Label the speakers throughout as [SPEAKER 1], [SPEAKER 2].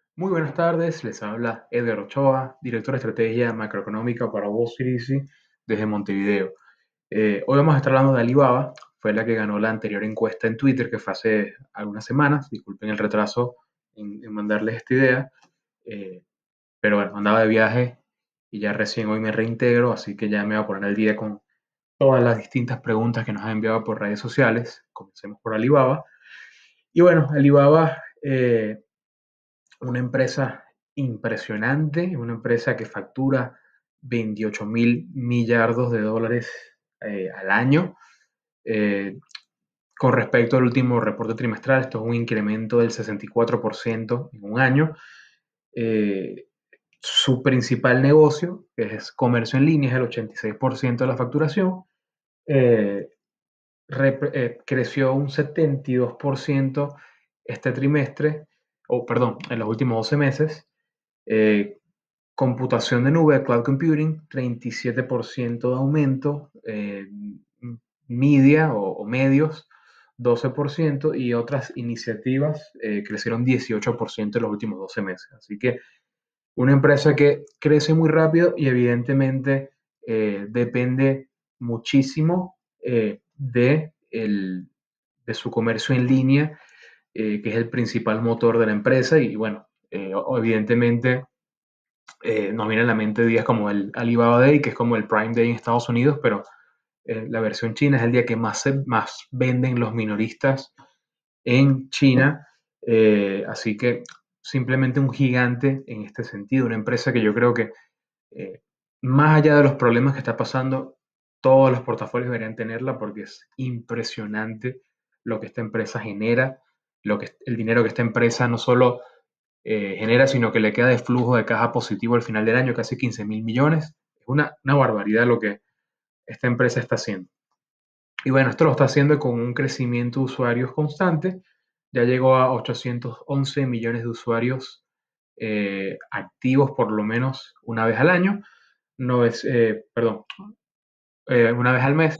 [SPEAKER 1] Muy buenas tardes, les habla Eder Ochoa, director de estrategia macroeconómica para Wall Street Easy desde Montevideo. Hoy vamos a estar hablando de Alibaba, fue la que ganó la anterior encuesta en Twitter que fue hace algunas semanas, disculpen el retraso en mandarles esta idea, eh, pero bueno, andaba de viaje y ya recién hoy me reintegro, así que ya me voy a poner al día con todas las distintas preguntas que nos han enviado por redes sociales. Comencemos por Alibaba. Y bueno, Alibaba una empresa impresionante, una empresa que factura 28.000 millardos de dólares al año. Eh, con respecto al último reporte trimestral, esto es un incremento del 64% en un año. Eh, Su principal negocio, que es comercio en línea, es el 86% de la facturación. Eh, Creció un 72% este trimestre, o perdón, en los últimos 12 meses. Eh, Computación de nube, cloud computing, 37% de aumento, media o medios, 12%, y otras iniciativas crecieron 18% en los últimos 12 meses. Así que una empresa que crece muy rápido y evidentemente depende muchísimo de su comercio en línea, que es el principal motor de la empresa. Y bueno, evidentemente nos viene a la mente días como el Alibaba Day, que es como el Prime Day en Estados Unidos, pero la versión china es el día que más venden los minoristas en China. Así que simplemente un gigante en este sentido, una empresa que yo creo que eh, más allá de los problemas que está pasando, todos los portafolios deberían tenerla porque es impresionante lo que esta empresa genera, el dinero que esta empresa no solo genera, sino que le queda de flujo de caja positivo al final del año, casi 15.000 millones. Es una barbaridad lo que esta empresa está haciendo. Y bueno, esto lo está haciendo con un crecimiento de usuarios constante. Ya llegó a 811 millones de usuarios activos por lo menos una vez al año. No es, perdón, una vez al mes.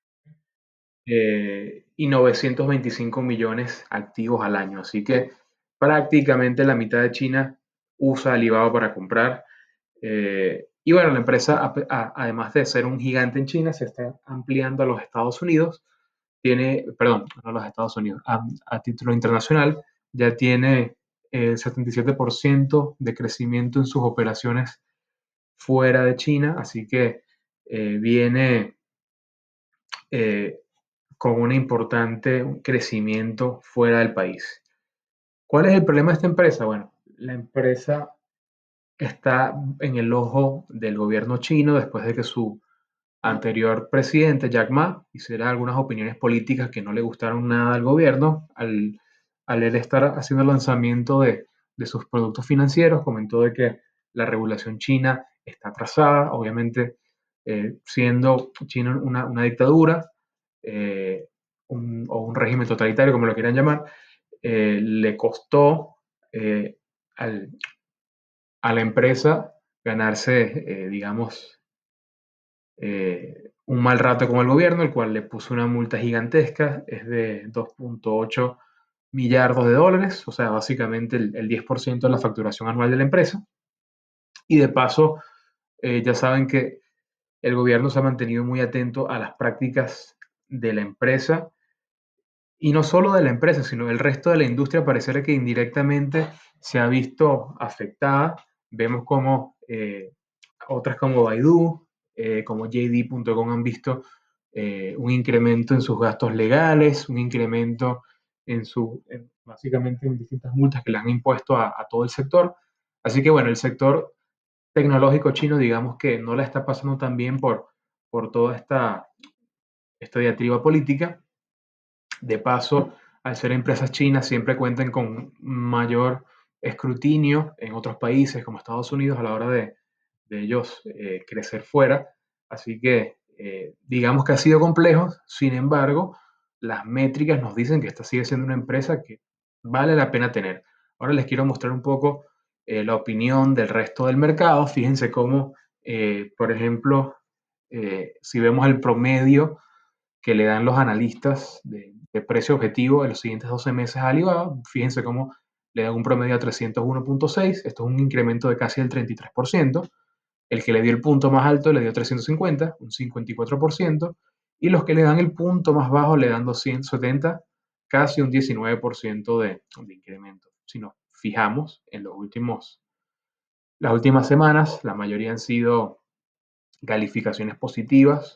[SPEAKER 1] Y 925 millones activos al año. Así que prácticamente la mitad de China usa Alibaba para comprar. Y bueno, la empresa, además de ser un gigante en China, se está ampliando a los Estados Unidos. Tiene, perdón, no a los Estados Unidos, a título internacional, ya tiene el 77% de crecimiento en sus operaciones fuera de China, así que viene eh, con un importante crecimiento fuera del país. ¿Cuál es el problema de esta empresa? Bueno, la empresa está en el ojo del gobierno chino después de que su anterior presidente, Jack Ma, hiciera algunas opiniones políticas que no le gustaron nada al gobierno. Al él estar haciendo el lanzamiento de sus productos financieros, comentó de que la regulación china está atrasada, obviamente siendo China una dictadura eh, o un régimen totalitario, como lo quieran llamar. Le costó eh, al, a la empresa ganarse, digamos, un mal rato con el gobierno, el cual le puso una multa gigantesca, es de 2,8 millardos de dólares, o sea, básicamente el 10% de la facturación anual de la empresa. Y de paso, ya saben que el gobierno se ha mantenido muy atento a las prácticas de la empresa, y no solo de la empresa, sino del resto de la industria. Pareciera que indirectamente se ha visto afectada. Vemos como otras como Baidu, como JD.com han visto un incremento en sus gastos legales, un incremento básicamente en distintas multas que le han impuesto a todo el sector. Así que bueno, el sector tecnológico chino, digamos que no la está pasando tan bien por toda esta diatriba política. De paso, al ser empresas chinas, siempre cuentan con mayor escrutinio en otros países como Estados Unidos a la hora de ellos crecer fuera. Así que digamos que ha sido complejo. Sin embargo, las métricas nos dicen que esta sigue siendo una empresa que vale la pena tener. Ahora les quiero mostrar un poco la opinión del resto del mercado. Fíjense cómo, por ejemplo, si vemos el promedio que le dan los analistas de precio objetivo en los siguientes 12 meses a Alibaba, fíjense cómo le dan un promedio a 301.6, esto es un incremento de casi el 33%. El que le dio el punto más alto le dio 350, un 54%, y los que le dan el punto más bajo le dan 270, casi un 19% de incremento. Si nos fijamos en las últimas semanas, la mayoría han sido calificaciones positivas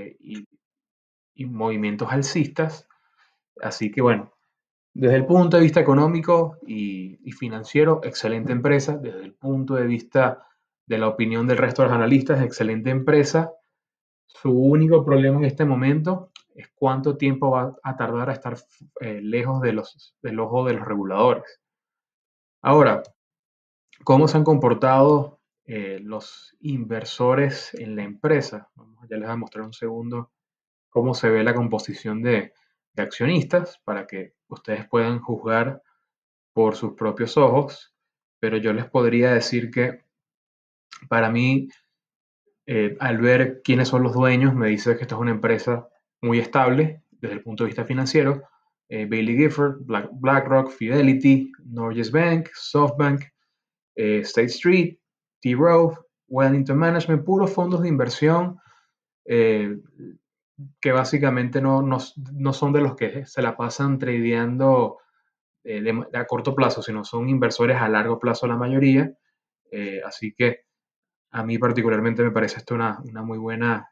[SPEAKER 1] y movimientos alcistas. Así que bueno, desde el punto de vista económico y financiero, excelente empresa. Desde el punto de vista de la opinión del resto de los analistas, excelente empresa. Su único problema en este momento es cuánto tiempo va a tardar a estar lejos del ojo de los reguladores. Ahora, ¿cómo se han comportado los inversores en la empresa? Ya les voy a mostrar un segundo cómo se ve la composición de accionistas para que ustedes puedan juzgar por sus propios ojos, pero yo les podría decir que para mí, al ver quiénes son los dueños, me dice que esta es una empresa muy estable desde el punto de vista financiero. Baillie Gifford, BlackRock, Fidelity, Norges Bank, SoftBank, State Street, T. Rowe, Wellington Management, puros fondos de inversión eh, que básicamente no son de los que se la pasan tradeando a corto plazo, sino son inversores a largo plazo la mayoría. Así que a mí particularmente me parece esto una muy buena,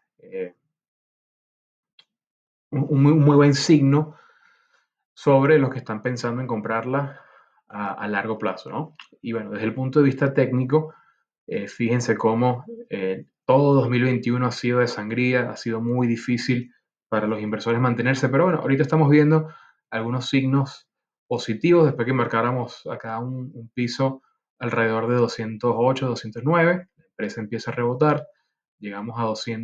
[SPEAKER 1] un muy buen signo sobre los que están pensando en comprarla a largo plazo, ¿no? Y bueno, desde el punto de vista técnico, fíjense cómo todo 2021 ha sido de sangría, ha sido muy difícil para los inversores mantenerse, pero bueno, ahorita estamos viendo algunos signos positivos después que marcáramos acá un piso alrededor de 208, 209, la empresa empieza a rebotar, llegamos a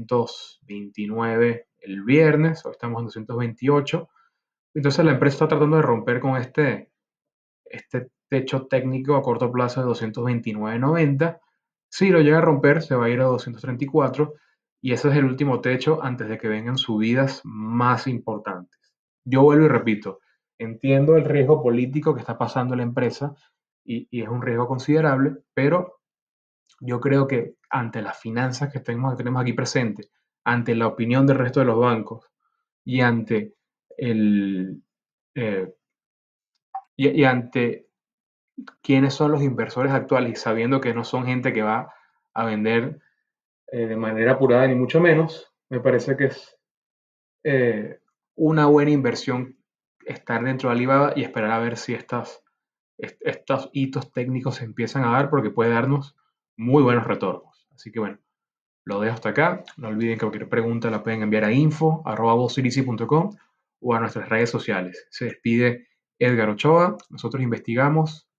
[SPEAKER 1] 229 el viernes, hoy estamos en 228, entonces la empresa está tratando de romper con este techo técnico a corto plazo de 229.90. Si lo llega a romper, se va a ir a 234 y ese es el último techo antes de que vengan subidas más importantes. Yo vuelvo y repito, entiendo el riesgo político que está pasando la empresa y es un riesgo considerable, pero yo creo que ante las finanzas que tenemos aquí presentes, ante la opinión del resto de los bancos y ante el, eh, y ante quiénes son los inversores actuales y sabiendo que no son gente que va a vender de manera apurada ni mucho menos, me parece que es eh, una buena inversión estar dentro de Alibaba y esperar a ver si estos hitos técnicos se empiezan a dar porque puede darnos muy buenos retornos. Así que bueno, lo dejo hasta acá. No olviden que cualquier pregunta la pueden enviar a info@bosirici.com o a nuestras redes sociales. Se despide Edgar Ochoa. Nosotros investigamos,